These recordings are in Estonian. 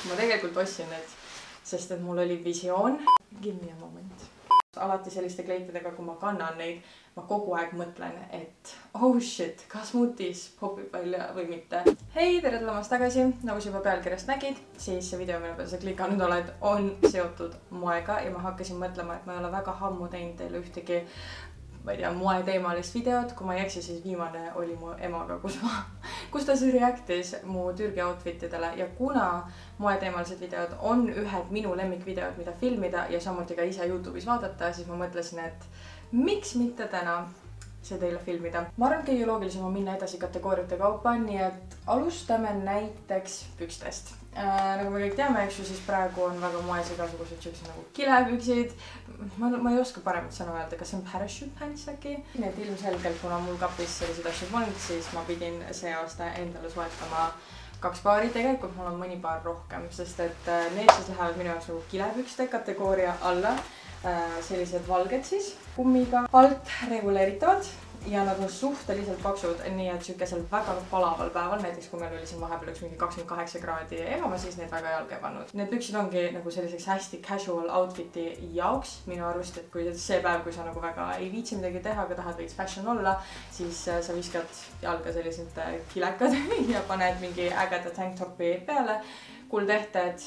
ma tegelikult ostsin need, sest et mul oli visioon. Give me a moment. Alati selliste kleitidega, kui ma kannan neid, ma kogu aeg mõtlen, et oh shit, kas muutis popib välja või mitte. Hei, tere tulemast tagasi. Nagu sa juba pealkirjast nägid, siis see video, mille peale sa klikanud oled, on seotud moega ja ma hakkasin mõtlema, et ma ei ole väga ammu teinud teile ühtegi, ma ei tea, moeteemalist videot. Kui ma ei eksi, siis viimane oli mu emaga, kus ta siis reactis mu Türgi outfitidele ja kuna moeteemalised videod on ühed minu lemmikvideod, mida filmida ja samuti ka ise YouTube'is vaadata, siis ma mõtlesin, et miks mitte täna see teile filmida. Ma arvan, kõige loogilisem on minna edasi kategooriate kaupa, nii et alustame näiteks pükstest. Nagu me kõik teame, eks ju, siis praegu on väga moes igasugused siuksed nagu kilepüksid. Ma ei oska paremat sõna öelda, kas see on parachute pants äkki? Nii et ilmselgelt, kuna mul kapis sellised asjad polnud, siis ma pidin see aasta endale soetama 2 paari. Tegelikult mul on mõni paar rohkem, sest et need siis lähevad minu jaoks nagu kilepükste kategooria alla. Sellised valged siis kummiga, alt reguleeritavad ja nad on suhteliselt paksud, nii et sükesel väga palaval päeval, näiteks kui meil oli siin vahepeal üks mingi 28 kraadi ega ma siis neid väga jalga ei pannud. Need püksid ongi nagu selliseks hästi casual outfiti jaoks minu arvust, et kui see päev, kui sa nagu väga ei viitsi midagi teha, aga tahad veits fashion olla, siis sa viskad jalga sellised kilekad ja paned mingi ägeda tanktopi peale, kuldehted,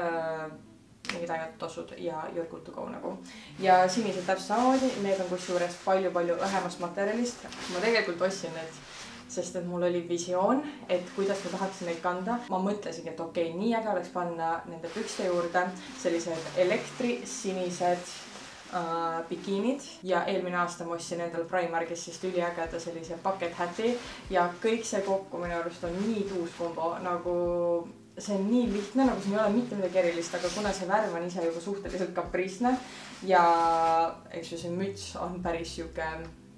mingid äged tossud ja you're good to go nagu. Ja sinised täpselt samamoodi, need on kusjuures palju-palju õhemast materjalist. Ma tegelikult ostsin need, sest et mul oli visioon, et kuidas ma tahaksin neid kanda. Ma mõtlesin, et okei, nii äge oleks panna nende pükste juurde sellised elektrisinised bikiinid ja eelmine aasta ma ostsin endal Primarkis siis üliägeda sellise bucket hati ja kõik see kokku minu arust on nii tuus kombo, nagu see on nii lihtne, nagu siin ei ole mitte midagi erilist, aga kuna see värv on ise juba suhteliselt kapriisne ja eks ju see müts on päris siuke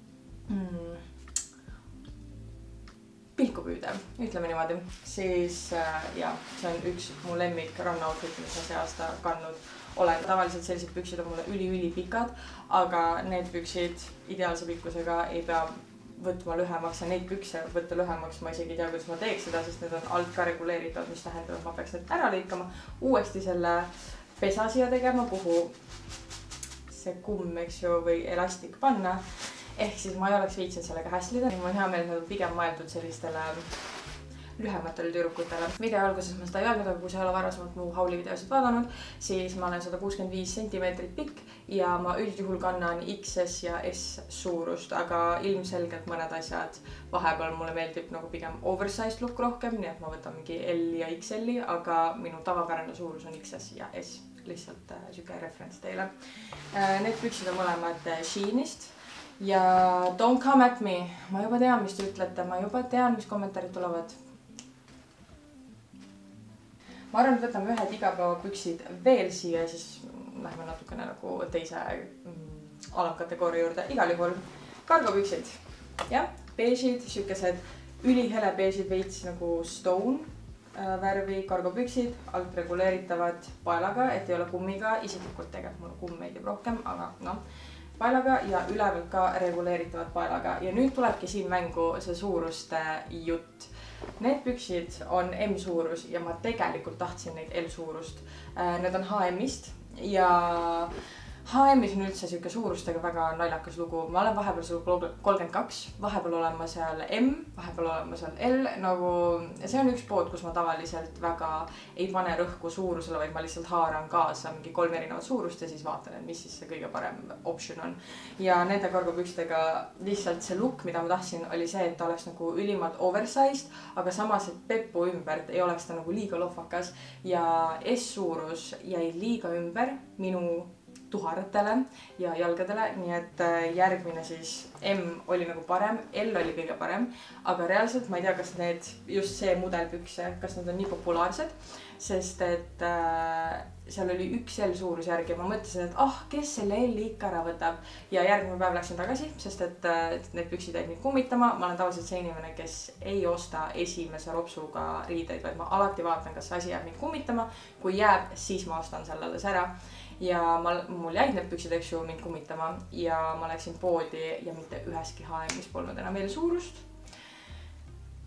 pilkupüüdev, ütleme niimoodi, siis ja, see on üks mu lemmik run outfit, mis ma see aasta kandnud olen. Tavaliselt sellised püksid on mulle üli pikad, aga need püksid ideaalse pikkusega ei pea võtma lühemaks ja neid pükse võtta lühemaks ma isegi ei tea, kuidas ma teeks seda, sest need on alt ka reguleeritud, mis tähendab, et ma peaks need ära lõikama, uuesti selle pesa siia tegema, kuhu see kumm, eks ju, või elastik panna. Ehk siis ma ei oleks viitsinud sellega häslida. Mul on hea meel, et nad on pigem mõeldud sellistele lühematele tüdrukutele. Video alguses ma seda ei öelnud, aga kui sa ei ole varasemalt mu haulivideosid vaadanud, siis ma olen 165 centimeetrit pikk ja ma üldjuhul kannan XS ja S suurust, aga ilmselgelt mõned asjad vahepeal mulle meeldib nagu pigem oversized look rohkem, nii et ma võtan mingi L ja XL-i, aga minu tavapärane suurus on XS ja S. Lihtsalt siuke referents teile. Need püksid on mõlemad Sheinist ja don't come at me. Ma juba tean, mis te ütlete, ma juba tean, mis kommentaarid tulevad. Ma arvan, et võtame ühed igapäevapüksid veel siia, siis lähme natukene nagu teise alamkategooria juurde. Igal juhul kargopüksid, jah, beežid, siukesed ülihele beežid, veits nagu stone värvi kargopüksid, alt reguleeritavad paelaga, et ei ole kummiga, isiklikult tegelikult mulle kumm meeldib rohkem, aga noh, paelaga ja ülevalt ka reguleeritavad paelaga ja nüüd tulebki siin mängu see suuruste jutt. Need püksid on M suurus ja ma tegelikult tahtsin neid L suurust. Need on H&M-ist ja H&M-is on üldse siuke suurustega väga naljakas lugu. Ma olen vahepeal seal 32, vahepeal olen ma seal M, vahepeal olen ma seal L. Nagu see on üks pood, kus ma tavaliselt väga ei pane rõhku suurusele, vaid ma lihtsalt haaran kaasa mingi 3 erinevat suurust ja siis vaatan, et mis siis see kõige parem option on. Ja nende kargopükstega lihtsalt see look, mida ma tahtsin, oli see, et ta oleks nagu ülimalt oversized, aga samas, et peppu ümbert ei oleks ta nagu liiga lohvakas ja S suurus jäi liiga ümber minu tuharatele ja jalgadele, nii et järgmine siis M oli nagu parem, L oli kõige parem, aga reaalselt ma ei tea, kas need, just see mudelpükse, kas nad on nii populaarsed, sest et seal oli üks L suurus järgi ja ma mõtlesin, et kes selle L ikka ära võtab ja järgmine päev läksin tagasi, sest et need püksid jäid mind kummitama. Ma olen tavaliselt see inimene, kes ei osta esimese ropsuga riideid, vaid ma alati vaatan, kas asi jääb mind kummitama. Kui jääb, siis ma ostan selle alles ära. Ja mul jäid need püksid, eks ju, mind kummitama ja ma läksin poodi ja mitte üheski H&M-is polnud enam L suurust.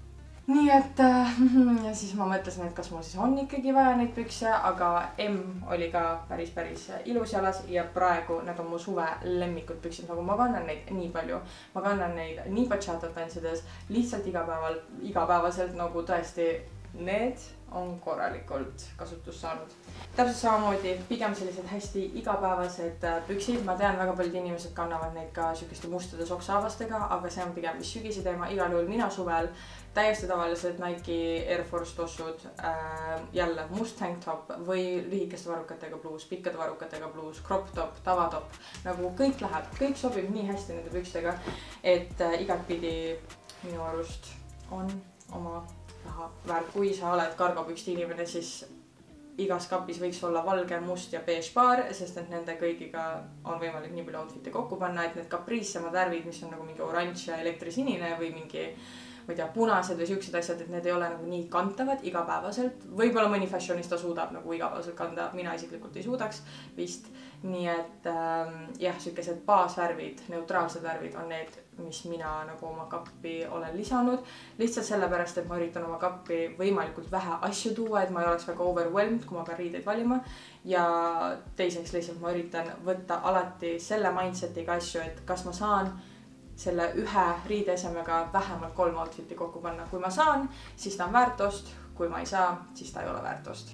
nii et ja siis ma mõtlesin, et kas mul siis on ikkagi vaja neid pükse, aga M oli ka päris ilus jalas ja praegu need on mu suve lemmikud püksid, nagu ma kannan neid nii palju. Ma kannan neid nii bachata tantsides, lihtsalt igapäevaselt nagu tõesti need on korralikult kasutust saanud. Täpselt samamoodi pigem sellised hästi igapäevased püksid. Ma tean, väga paljud inimesed kannavad neid ka sükeste mustade soksaavastega, aga see on pigem vist sügise teema. Igal juhul mina suvel täiesti tavalised Nike Air Force tossud, jälle must tanktop või lühikeste varrukatega bluus, pikkade varrukatega bluus, crop top, tavatop. Nagu kõik läheb, kõik sobib nii hästi nende pükstega, et igatpidi minu arust on oma raha väärt. Kui sa oled kargopükste inimene, siis igas kapis võiks olla valge, must ja beige paar, sest et nende kõigiga on võimalik nii palju outfit'e kokku panna, et need kapriissemad värvid, mis on nagu mingi oranž ja elektrisinine või mingi, ma ei tea, punased või siuksed asjad, et need ei ole nagu nii kantavad igapäevaselt. Võib-olla mõni fashionista suudab nagu igapäevaselt kanda, mina isiklikult ei suudaks vist. Nii et jah, siukesed baasvärvid, neutraalsed värvid on need, mis mina nagu oma kappi olen lisanud. Lihtsalt sellepärast, et ma üritan oma kappi võimalikult vähe asju tuua, et ma ei oleks väga overwhelmed, kui ma pean riideid valima. Ja teiseks lihtsalt ma üritan võtta alati selle mindsetiga asju, et kas ma saan selle ühe riideesemega vähemalt 3 outfit'i kokku panna. Kui ma saan, siis ta on väärtost. Kui ma ei saa, siis ta ei ole väärtost.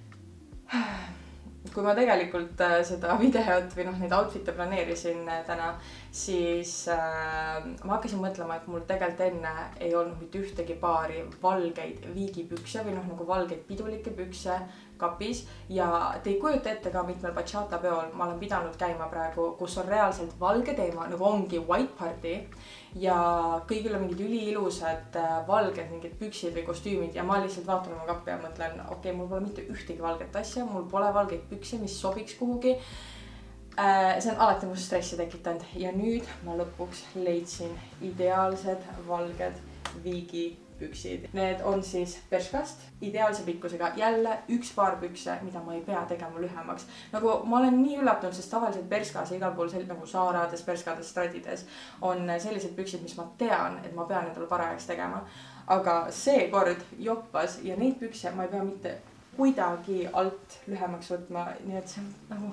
Kui ma tegelikult seda videot või neid outfit'e planeerisin täna, siis ma hakkasin mõtlema, et mul tegelikult enne ei olnud mitte ühtegi paari valgeid viigipükse või nagu valgeid pidulikke pükse kapis ja te ei kujuta ette ka mitmel bachata peol ma olen pidanud käima praegu, kus on reaalselt valge teema, nagu ongi white party ja kõigil on mingid üliilusad valged mingid püksid või kostüümid ja ma lihtsalt vaatan oma kappi ja mõtlen, okei, mul pole mitte ühtegi valget asja, mul pole valgeid pükse, mis sobiks kuhugi. See on alati mu stressi tekitanud ja nüüd ma lõpuks leidsin ideaalsed valged viigipüksid. Need on siis Bershkast, ideaalse pikkusega, jälle üks paar pükse, mida ma ei pea tegema lühemaks. Nagu ma olen nii üllatunud, sest tavaliselt Bershkas ja igal pool nagu Saarades, Bershkades, Stradides on sellised püksid, mis ma tean, et ma pean endale parajaks tegema. Aga see kord joppas ja neid pükse ma ei pea mitte kuidagi alt lühemaks võtma, nii et see on nagu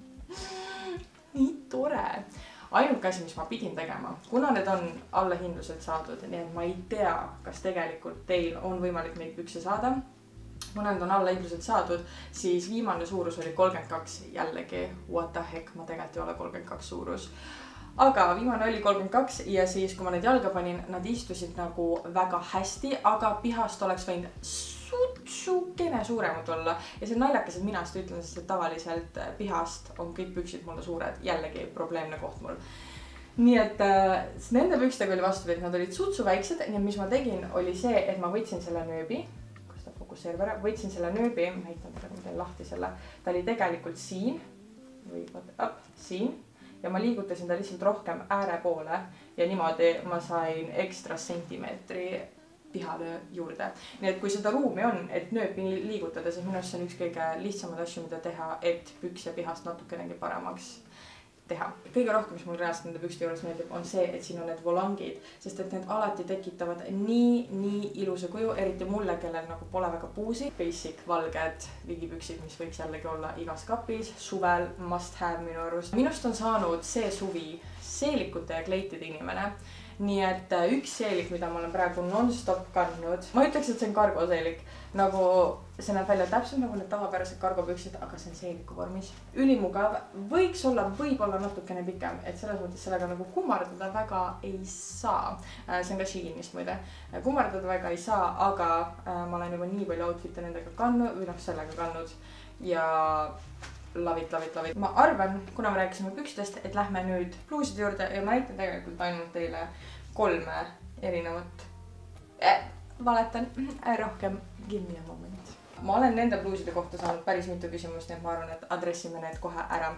nii tore. Ainuke asi, mis ma pidin tegema, kuna need on allahindluselt saadud, nii et ma ei tea, kas tegelikult teil on võimalik neid pükse saada. Kuna need on allahindluselt saadud, siis viimane suurus oli 32, jällegi, what the heck, ma tegelikult ei ole 32 suurus. Aga viimane oli 32 ja siis, kui ma need jalga panin, nad istusid nagu väga hästi, aga pihast oleks võinud sutsukene suuremad olla. Ja see on naljakas, et mina seda ütlen, sest tavaliselt pihast on kõik püksid mulle suured, jällegi probleemne koht mul. Nii et nende pükstega oli vastupidi, nad olid sutsu väiksed ja mis ma tegin, oli see, et ma võtsin selle nööbi, kus ta fokusseerib ära, võtsin selle nööbi, näitan teile, ma teen lahti selle, ta oli tegelikult siin, või siin ja ma liigutasin ta lihtsalt rohkem ääre poole ja niimoodi ma sain ekstra sentimeetri pihale juurde. Nii et kui seda ruumi on, et nööpi liigutada, siis minu arust see on üks kõige lihtsamad asju, mida teha, et pükse pihast natukenegi paremaks teha. Kõige rohkem, mis mul reaalselt nende pükste juures meeldib, on see, et siin on need volangid, sest et need alati tekitavad nii ilusa kuju, eriti mulle, kellel nagu pole väga puusi. Basic valged vigipüksid, mis võiks jällegi olla igas kapis, suvel must have minu arust. Minust on saanud see suvi seelikute ja kleitide inimene. Nii et üks seelik, mida ma olen praegu non-stop kandnud, ma ütleks, et see on kargoseelik, nagu see näeb välja täpselt nagu need tavapärased kargopüksid, aga see on seeliku vormis. Ülimugav, võiks olla võib-olla natukene pikem, et selles mõttes sellega nagu kummardada väga ei saa. See on ka Sheinist muide. Kummardada väga ei saa, aga ma olen juba nii palju outfit'e nendega kandnud või sellega kandnud ja love it. Ma arvan, kuna me rääkisime pükstest, et lähme nüüd pluuside juurde ja ma näitan tegelikult ainult teile 3 erinevat. Valetan, rohkem, give me a moment. Ma olen nende pluuside kohta saanud päris mitu küsimust, nii et ma arvan, et adressime need kohe ära.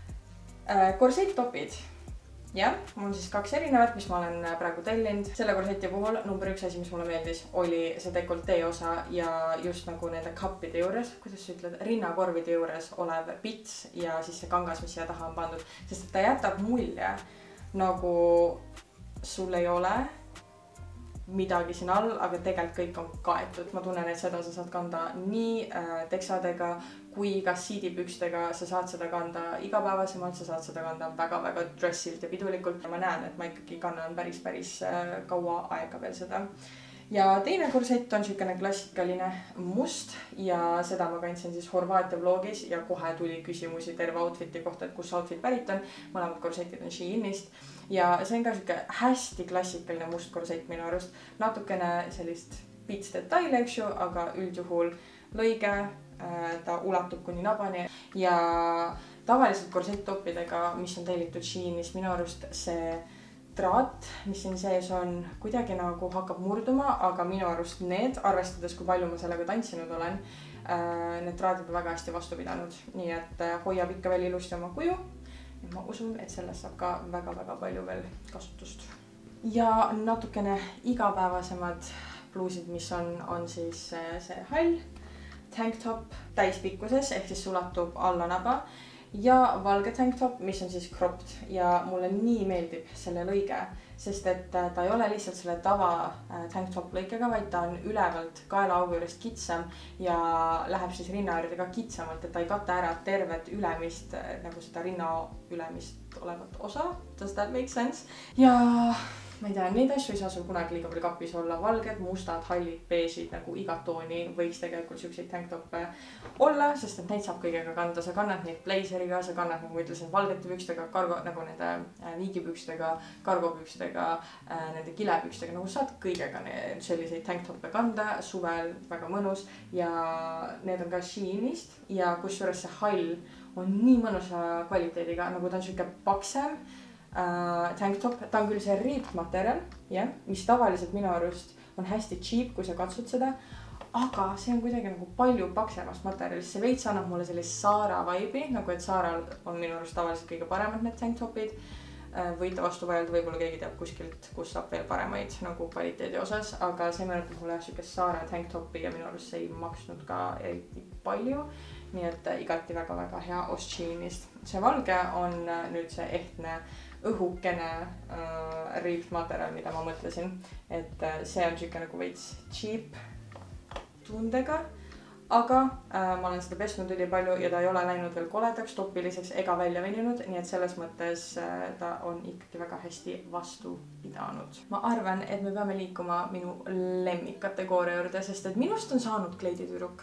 Korsetttopid. Jah, mul on siis 2 erinevat, mis ma olen praegu tellinud. Selle korseti puhul number 1 asi, mis mulle meeldis, oli see dekoltee osa ja just nagu nende kappide juures, kuidas sa ütled, rinnakorvide juures olev pits ja siis see kangas, mis siia taha on pandud. Sest ta jätab mulje, nagu sul ei ole midagi siin all, aga tegelikult kõik on kaetud. Ma tunnen, et seda sa saad kanda nii teksadega kui ka siidipükstega, sa saad seda kanda igapäevasemalt, sa saad seda kanda väga-väga dressilt ja pidulikult. Ma näen, et ma ikkagi kannan päris kaua aega veel seda. Ja teine korsett on siukene klassikaline must ja seda ma kandsin siis Horvaatia vlogis ja kohe tuli küsimusi terve outfiti kohta, et kus outfit pärit on. Mõlemad korsetid on Sheinist ja see on ka siuke hästi klassikaline must korsett minu arust. Natukene sellist pits detaile, eks ju, aga üldjuhul lõige, ta ulatub kuni nabani ja tavaliselt korsetttoppidega, mis on tellitud Sheinist, minu arust see traat, mis siin sees on, kuidagi nagu hakkab murduma, aga minu arust need, arvestades kui palju ma sellega tantsinud olen, need traadid on väga hästi vastu pidanud, nii et hoiab ikka veel ilusti oma kuju ja ma usun, et sellest saab ka väga palju veel kasutust. Ja natukene igapäevasemad pluusid, mis on siis see hall tanktop täispikkuses ehk siis ulatub alla naba ja valge tanktop, mis on siis cropped ja mulle nii meeldib selle lõige, sest et ta ei ole lihtsalt selle tava tanktop lõikega, vaid ta on ülevalt kaelaaugu juurest kitsam ja läheb siis rinna juurde ka kitsamalt, et ta ei kata ära tervet ülemist, nagu seda rinna ülemist olevat osa. Does that make sense? Ja ma ei tea, neid asju ei saa sul kunagi liiga palju kapis olla. Valged, mustad, hallid, beežid, nagu igat tooni võiks tegelikult siukseid tanktoppe olla, sest et neid saab kõigega kanda. Sa kannad neid blazeriga, sa kannad, nagu ma ütlesin, valgete pükstega, nagu nende viigipükstega, kargopükstega, nende kilepükstega, nagu saad kõigega selliseid tanktoppe kanda. Suvel väga mõnus ja need on ka Sheinist ja kusjuures see hall on nii mõnusa kvaliteediga, nagu ta on siuke paksem tanktop, ta on küll see ripped materjal, mis tavaliselt minu arust on hästi cheap, kui sa katsud seda, aga see on kuidagi nagu palju paksemast materjalist. See veits annab mulle sellist Zara vibe'i, nagu et Zaral on minu arust tavaliselt kõige paremad need tanktopid. Võite vastu vaielda, võib-olla keegi teab kuskilt, kus saab veel paremaid nagu kvaliteedi osas, aga see meenutab mulle siukest Zara tanktopi ja minu arust see ei maksnud ka eriti palju. Nii et igati väga hea ost Sheinist. See valge on nüüd see ehtne õhukene ripped materjal, mida ma mõtlesin, et see on siuke nagu veits cheap tundega, aga ma olen seda pesnud ülipalju ja ta ei ole läinud veel koledaks, topiliseks ega välja veninud, nii et selles mõttes ta on ikkagi väga hästi vastu pidanud. Ma arvan, et me peame liikuma minu lemmikkategooria juurde, sest et minust on saanud kleiditüdruk.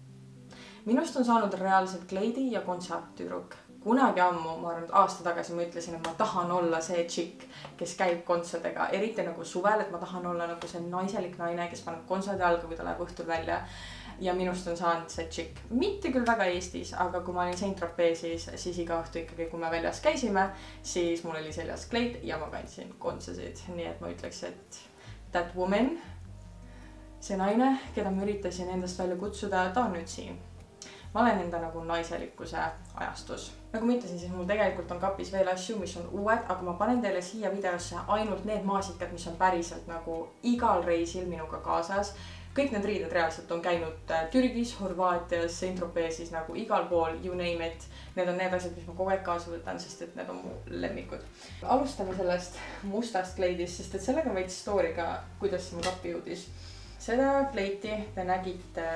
Minust on saanud reaalselt kleidi ja kontsatüdruk. Kunagi ammu, ma arvan, aasta tagasi ma ütlesin, et ma tahan olla see tšikk, kes käib kontsadega, eriti nagu suvel, et ma tahan olla nagu see naiselik naine, kes paneb kontsad jalga, kui ta läheb õhtul välja. Ja minust on saanud see tšikk. Mitte küll väga Eestis, aga kui ma olin Saint-Tropez'is, siis iga õhtu ikkagi, kui me väljas käisime, siis mul oli seljas kleit ja ma kandsin kontsasid. Nii et ma ütleks, et that woman, see naine, keda ma üritasin endast välja kutsuda, ta on nüüd siin. Ma olen enda nagu naiselikkuse ajastus. Nagu ma ütlesin, siis mul tegelikult on kapis veel asju, mis on uued, aga ma panen teile siia videosse ainult need maasikad, mis on päriselt nagu igal reisil minuga kaasas. Kõik need riided reaalselt on käinud Türgis, Horvaatias, Saint-Tropez'is, nagu igal pool, you name it. Need on need asjad, mis ma kogu aeg kaasa võtan, sest et need on mu lemmikud. Alustame sellest mustast kleidist, sest et sellega veits stooriga, kuidas see mu kappi jõudis. Seda kleiti te nägite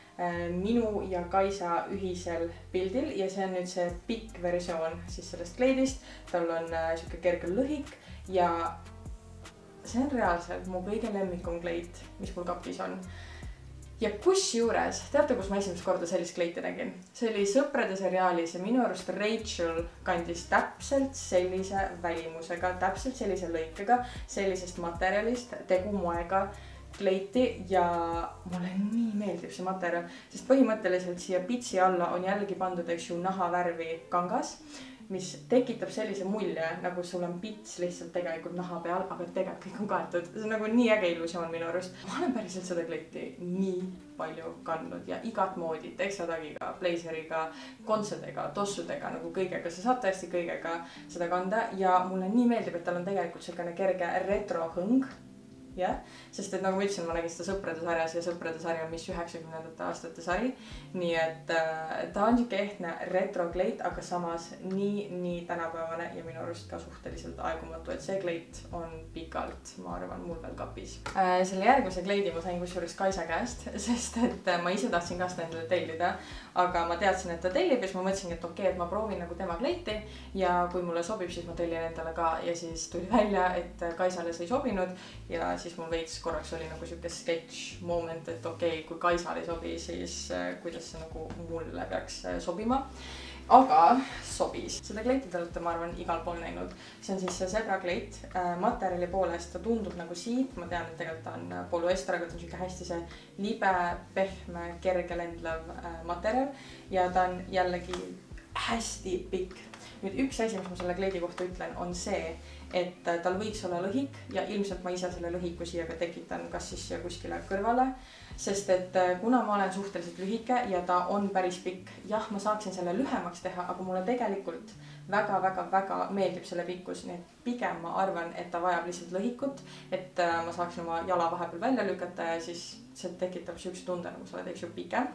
minu ja Kaisa ühisel pildil ja see on nüüd see pikk versioon siis sellest kleidist. Tal on siuke kerge lõhik ja see on reaalselt mu kõige lemmikum kleit, mis mul kapis on. Ja kusjuures, teate, kus ma esimest korda sellist kleiti nägin? See oli Sõprade seriaalis ja minu arust Rachel kandis täpselt sellise välimusega, täpselt sellise lõikega, sellisest materjalist, tegumoega kleiti ja mulle nii meeldib see materjal, sest põhimõtteliselt siia pitsi alla on jällegi pandud, eks ju, nahavärvi kangas, mis tekitab sellise mulje, nagu sul on pits lihtsalt tegelikult naha peal, aga tegelikult kõik on kaetud. See on nagu nii äge illusioon minu arust. Ma olen päriselt seda kleiti nii palju kandnud ja igat moodi, teksatagiga, blazeriga, kontsadega, tossudega, nagu kõigega. Sa saad tõesti kõigega seda kanda ja mulle nii meeldib, et tal on tegelikult selline kerge retrohõng. jah, sest et nagu ma ütlesin, ma nägin seda Sõprade sarjas ja Sõprade sari on mis 90ndate aastate sari. Nii et ta on siuke ehtne retrokleit, aga samas nii tänapäevane ja minu arust ka suhteliselt aegumatu, et see kleit on pikalt, ma arvan, mul veel kapis. Selle järgmise kleidi ma sain kusjuures Kaisa käest, sest et ma ise tahtsin ka seda endale tellida, aga ma teadsin, et ta tellib ja siis ma mõtlesin, et okei, et ma proovin nagu tema kleiti ja kui mulle sobib, siis ma tellin endale ka ja siis tuli välja, et Kaisale see ei sobinud ja siis mul veits korraks oli nagu siuke sketch moment, et okei, kui Kaisale ei sobi, siis kuidas see nagu mulle peaks sobima. Aga sobis. Seda kleiti te olete, ma arvan, igal pool näinud. See on siis see zebra kleit. Materjali poolest ta tundub nagu siit. Ma tean, et tegelikult ta on polüester, aga ta on siuke hästi see libe, pehme, kerge lendlev materjal ja ta on jällegi hästi pikk. Nüüd üks asi, mis ma selle kleidi kohta ütlen, on see, et tal võiks olla lõhik ja ilmselt ma ise selle lõhiku siia ka tekitan, kas siis siia kuskile kõrvale, sest et kuna ma olen suhteliselt lühike ja ta on päris pikk, jah, ma saaksin selle lühemaks teha, aga mulle tegelikult väga meeldib selle pikkus, nii et pigem ma arvan, et ta vajab lihtsalt lõhikut, et ma saaksin oma jala vahepeal välja lükata ja siis see tekitab siukse tunde, nagu sa oled, eks ju, pikem.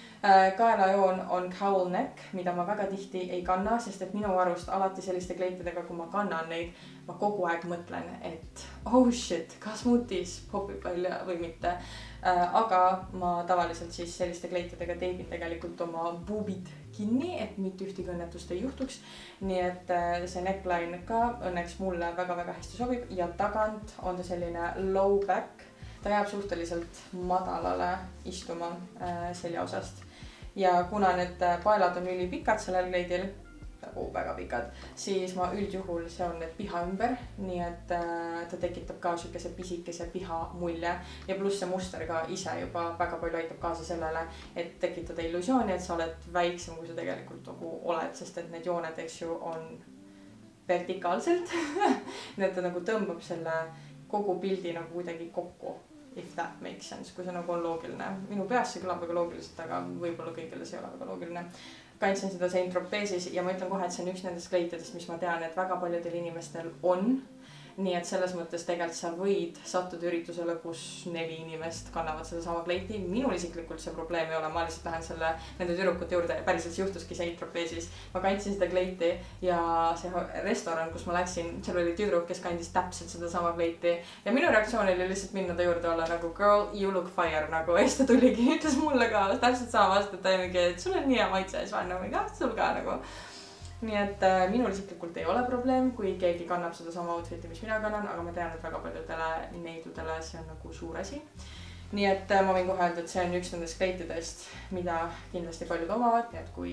Kaelajoon on cowl neck, mida ma väga tihti ei kanna, sest et minu arust alati selliste kleitidega, kui ma kannan neid, ma kogu aeg mõtlen, et oh shit, kas muutis popib välja või mitte. Aga ma tavaliselt siis selliste kleitidega teebin tegelikult oma boobid kinni, et mitte ühtegi õnnetust ei juhtuks. Nii et see neckline ka õnneks mulle väga hästi sobib ja tagant on ta selline low back. Ta jääb suhteliselt madalale istuma selja osast. Ja kuna need paelad on ülipikad sellel kleidil, nagu väga pikad, siis ma üldjuhul seon need piha ümber, nii et ta tekitab ka siukese pisikese piha mulje ja pluss see muster ka ise juba väga palju aitab kaasa sellele, et tekitada illusiooni, et sa oled väiksem, kui sa tegelikult nagu oled, sest et need jooned, eks ju, on vertikaalselt. Nii et ta nagu tõmbab selle kogu pildi nagu kuidagi kokku. If that makes sense, kui see nagu on loogiline. Minu peas see kõlab väga loogiliselt, aga võib-olla kõigile see ei ole väga loogiline. Kandsin seda Saint-Tropesis ja ma ütlen kohe, et see on üks nendest kleitidest, mis ma tean, et väga paljudel inimestel on. Nii et selles mõttes tegelikult sa võid sattuda üritusele, kus 4 inimest kannavad seda sama kleiti. Minul isiklikult see probleem ei ole, ma lihtsalt lähen nende tüdrukute juurde ja päriselt see juhtuski Saint-Tropesis. Ma kandsin seda kleiti ja see restoran, kus ma läksin, seal oli tüdruk, kes kandis täpselt seda sama kleiti. Ja minu reaktsioon oli lihtsalt minna ta juurde olla nagu girl, you look fire, nagu ja siis ta tuligi, ütles mulle ka täpselt sama vastu, et ta oli mingi, et sul on nii hea maitse ja siis vaen nagu, sul ka nagu. Nii et minul isiklikult ei ole probleem, kui keegi kannab seda sama outfiti, mis mina kannan, aga ma tean, et väga paljudele neidudele see on nagu suur asi. Nii et ma võin kohe öelda, et see on üks nendest kleitidest, mida kindlasti paljud omavad, nii et kui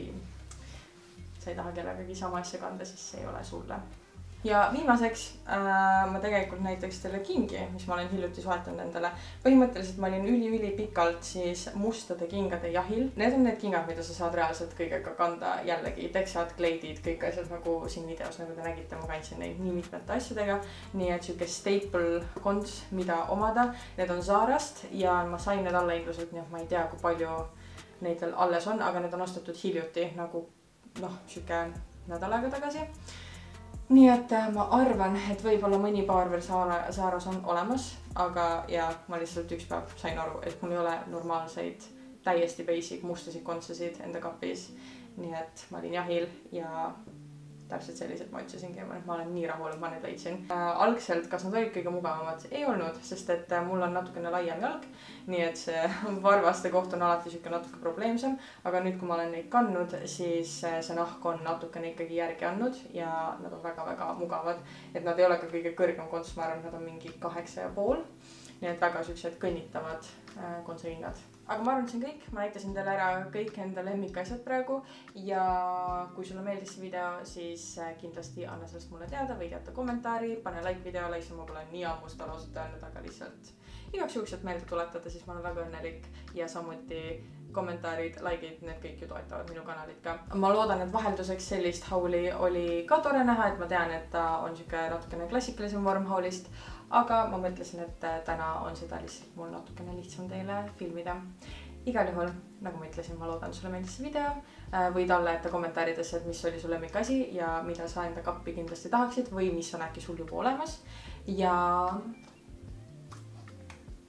sa ei taha kellegagi sama asja kanda, siis see ei ole sulle. Ja viimaseks ma tegelikult näiteks selle kingi, mis ma olen hiljuti soetanud endale. Põhimõtteliselt ma olin üli pikalt siis mustade kingade jahil. Need on need kingad, mida sa saad reaalselt kõigega kanda jällegi. Teksad, kleidid, kõik asjad nagu siin videos, nagu te nägite, ma kandsin neid nii mitmete asjadega. Nii et siuke staple konts, mida omada. Need on Zarast ja ma sain need allahindluselt, nii et ma ei tea, kui palju neid veel alles on, aga need on ostetud hiljuti nagu siuke nädal aega tagasi. Nii et ma arvan, et võib-olla mõni paar veel Zaaras on olemas, aga ja ma lihtsalt üks päev sain aru, et mul ei ole normaalseid täiesti basic mustasid kontsasid enda kapis. Nii et ma olin jahil ja täpselt sellised ma ütlesingi, et ma olen nii rahul, et ma need leidsin. Algselt, kas nad olid kõige mugavamad? Ei olnud, sest et mul on natukene laiem jalg, nii et see varvaste koht on alati siuke natuke probleemsem, aga nüüd, kui ma olen neid kandnud, siis see nahk on natukene ikkagi järgi andnud ja nad on väga mugavad, et nad ei ole ka kõige kõrgem konts, ma arvan, nad on mingi 8,5, nii et väga siuksed kõnnitavad kontsahinnad. Aga ma arvan, et see on kõik, ma näitasin teile ära kõik enda lemmikasjad praegu ja kui sulle meeldis see video, siis kindlasti anna sellest mulle teada või jätta kommentaari, pane like videole, ise ma pole nii ammu seda lauset öelnud, aga lihtsalt igaks juhuks, et meelde tuletada, siis ma olen väga õnnelik ja samuti kommentaarid, likeid, need kõik ju toetavad minu kanalit ka. Ma loodan, et vahelduseks sellist hauli oli ka tore näha, et ma tean, et ta on siuke natukene klassikalisem vorm haulist, aga ma mõtlesin, et täna on seda lihtsalt mul natukene lihtsam teile filmida. Igal juhul, nagu ma ütlesin, ma loodan, sulle meeldis see video. Võid alla jätta kommentaaridesse, et mis oli su lemmikasi ja mida sa enda kappi kindlasti tahaksid või mis on äkki sul juba olemas. Ja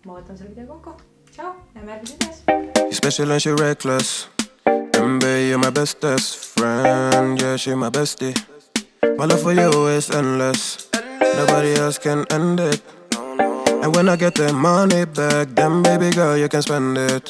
ma võtan selle video kokku. Ciao, näeme järgmises videos. You're special and she reckless. Baby, you're my bestest friend. Yeah, she my bestie. My love for you is endless. Nobody else can end it. And when I get the money back, then baby girl, you can spend it.